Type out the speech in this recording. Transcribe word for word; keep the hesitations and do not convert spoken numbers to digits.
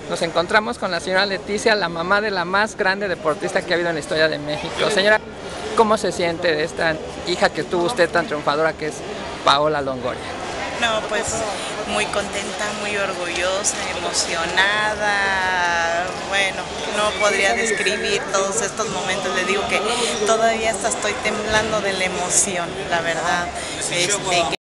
Nos encontramos con la señora Leticia, la mamá de la más grande deportista que ha habido en la historia de México. Señora, ¿cómo se siente de esta hija que tuvo usted tan triunfadora que es Paola Longoria? No, pues muy contenta, muy orgullosa, emocionada. Bueno, no podría describir todos estos momentos. Le digo que todavía hasta estoy temblando de la emoción, la verdad. Este,